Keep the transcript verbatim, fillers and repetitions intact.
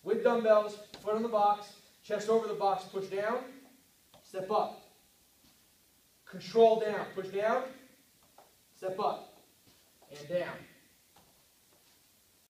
with dumbbells, foot on the box, chest over the box, push down, step up. Control down, push down, step up, and down.